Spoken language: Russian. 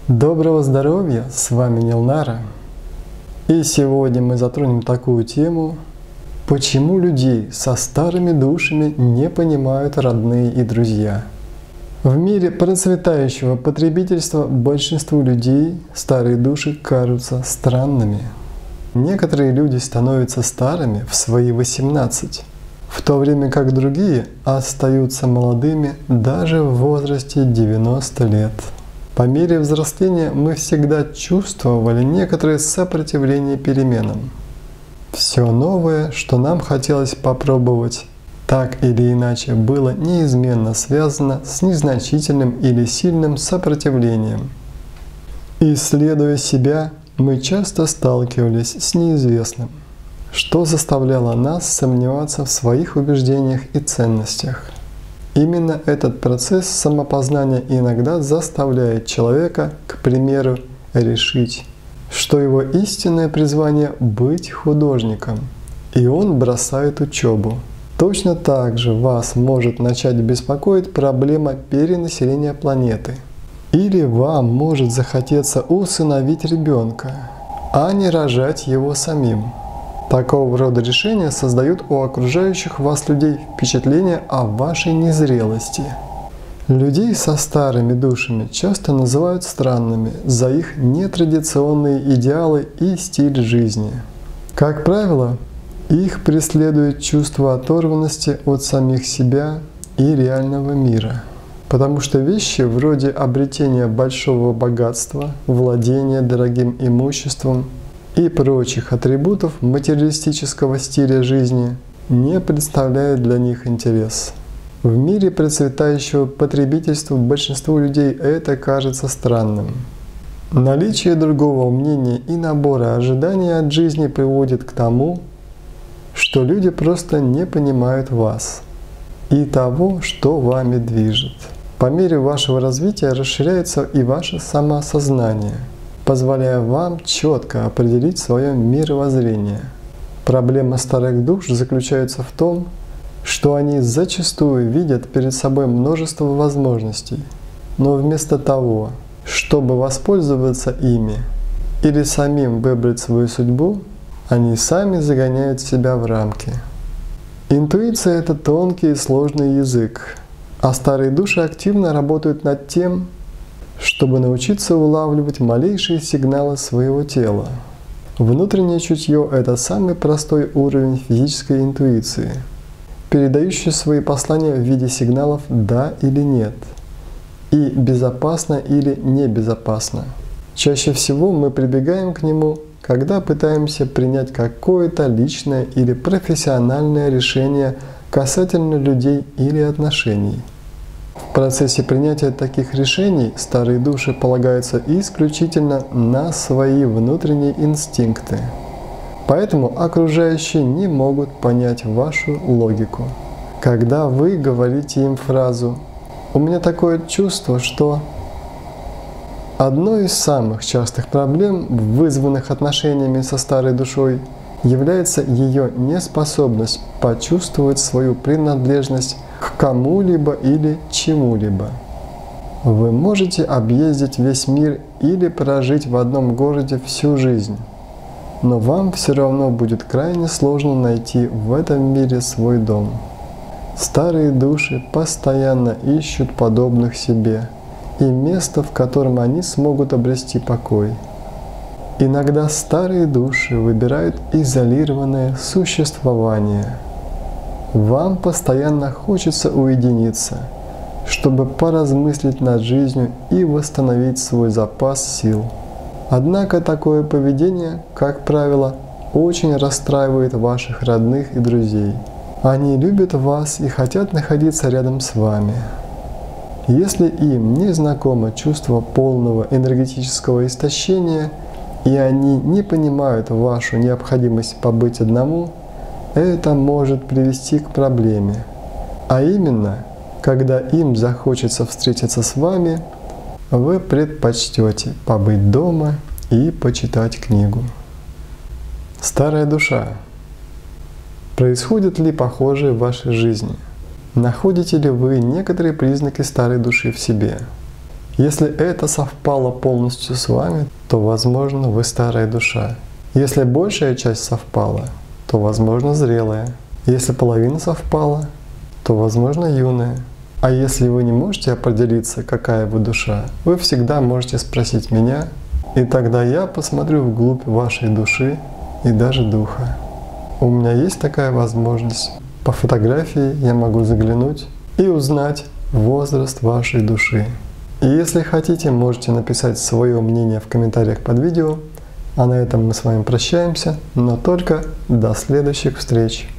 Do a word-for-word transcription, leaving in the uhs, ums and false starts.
Доброго здоровья, с вами Нилнара. И сегодня мы затронем такую тему, почему людей со старыми душами не понимают родные и друзья. В мире процветающего потребительства большинству людей старые души кажутся странными. Некоторые люди становятся старыми в свои восемнадцать, в то время как другие остаются молодыми даже в возрасте девяноста лет. По мере взросления мы всегда чувствовали некоторое сопротивление переменам. Все новое, что нам хотелось попробовать, так или иначе было неизменно связано с незначительным или сильным сопротивлением. Исследуя себя, мы часто сталкивались с неизвестным, что заставляло нас сомневаться в своих убеждениях и ценностях. Именно этот процесс самопознания иногда заставляет человека, к примеру, решить, что его истинное призвание — быть художником, и он бросает учебу. Точно так же вас может начать беспокоить проблема перенаселения планеты. Или вам может захотеться усыновить ребенка, а не рожать его самим. Такого рода решения создают у окружающих вас людей впечатление о вашей незрелости. Людей со старыми душами часто называют странными за их нетрадиционные идеалы и стиль жизни. Как правило, их преследует чувство оторванности от самих себя и реального мира. Потому что вещи вроде обретения большого богатства, владения дорогим имуществом и прочих атрибутов материалистического стиля жизни не представляют для них интерес. В мире процветающего потребительства большинству людей это кажется странным. Наличие другого мнения и набора ожиданий от жизни приводит к тому, что люди просто не понимают вас и того, что вами движет. По мере вашего развития расширяется и ваше самосознание, позволяя вам четко определить свое мировоззрение. Проблема старых душ заключается в том, что они зачастую видят перед собой множество возможностей, но вместо того, чтобы воспользоваться ими или самим выбрать свою судьбу, они сами загоняют себя в рамки. Интуиция — это тонкий и сложный язык, а старые души активно работают над тем, чтобы научиться улавливать малейшие сигналы своего тела. Внутреннее чутье — это самый простой уровень физической интуиции, передающий свои послания в виде сигналов «да» или «нет», и «безопасно» или «небезопасно». Чаще всего мы прибегаем к нему, когда пытаемся принять какое-то личное или профессиональное решение касательно людей или отношений. В процессе принятия таких решений старые души полагаются исключительно на свои внутренние инстинкты. Поэтому окружающие не могут понять вашу логику. Когда вы говорите им фразу «У меня такое чувство, что…» Одной из самых частых проблем, вызванных отношениями со старой душой, является ее неспособность почувствовать свою принадлежность к кому-либо или чему-либо. Вы можете объездить весь мир или прожить в одном городе всю жизнь, но вам все равно будет крайне сложно найти в этом мире свой дом. Старые души постоянно ищут подобных себе и место, в котором они смогут обрести покой. Иногда старые души выбирают изолированное существование. Вам постоянно хочется уединиться, чтобы поразмыслить над жизнью и восстановить свой запас сил. Однако такое поведение, как правило, очень расстраивает ваших родных и друзей. Они любят вас и хотят находиться рядом с вами. Если им не знакомо чувство полного энергетического истощения, и они не понимают вашу необходимость побыть одному, это может привести к проблеме. А именно, когда им захочется встретиться с вами, вы предпочтете побыть дома и почитать книгу. Старая душа. Происходит ли похожее в вашей жизни? Находите ли вы некоторые признаки старой души в себе? Если это совпало полностью с вами, то, возможно, вы старая душа. Если большая часть совпала, то, возможно, зрелая. Если половина совпала, то, возможно, юная. А если вы не можете определиться, какая вы душа, вы всегда можете спросить меня, и тогда я посмотрю вглубь вашей души и даже духа. У меня есть такая возможность. По фотографии я могу заглянуть и узнать возраст вашей души. И если хотите, можете написать свое мнение в комментариях под видео. А на этом мы с вами прощаемся, но только до следующих встреч.